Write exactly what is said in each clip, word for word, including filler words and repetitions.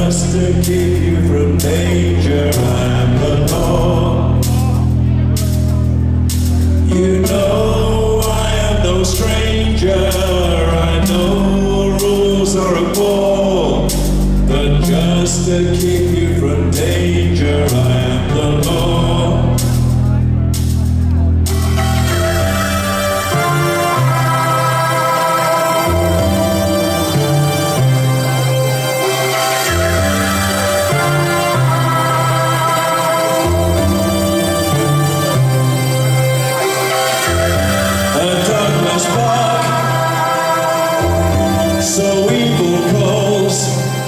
just to keep you from danger. I am the law. You know I am no stranger. I know rules are a bore, but just to keep you from danger, I am the law. So evil calls,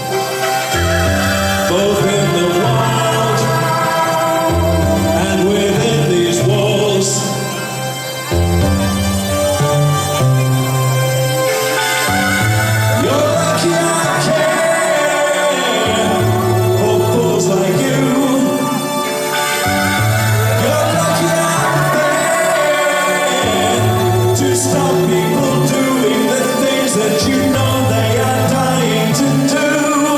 both in the wild and within these walls. You're lucky I care for fools like you. You're lucky I'm there to stop people doing the things that you know they are dying to do.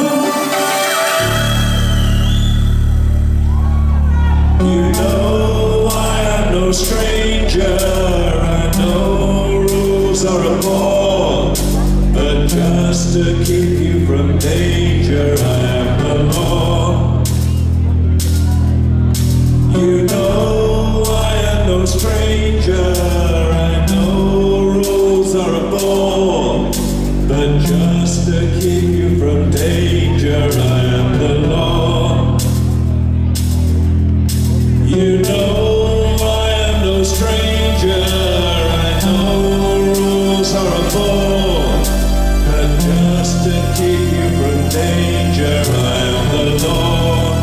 You know I am no stranger. I know rules are a bore, but just to keep you from danger, I am the law. You know I am no stranger. I know rules are a bore, but just to keep you from danger, I am the law. You know I am no stranger. I know rules are a bore, but just to keep you from danger, I am the law.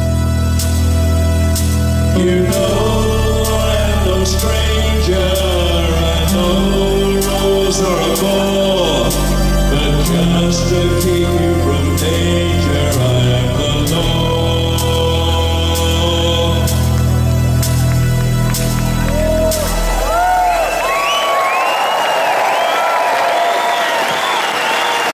You know I am no stranger. I know rules are a bore, but just to keep you from danger.